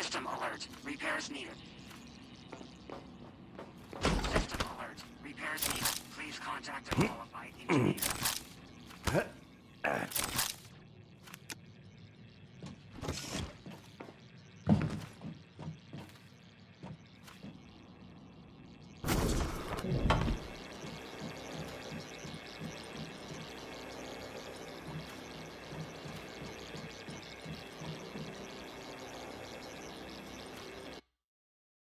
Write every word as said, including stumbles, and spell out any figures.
System alert. Repairs needed. System alert. Repairs needed. Please contact a qualified engineer.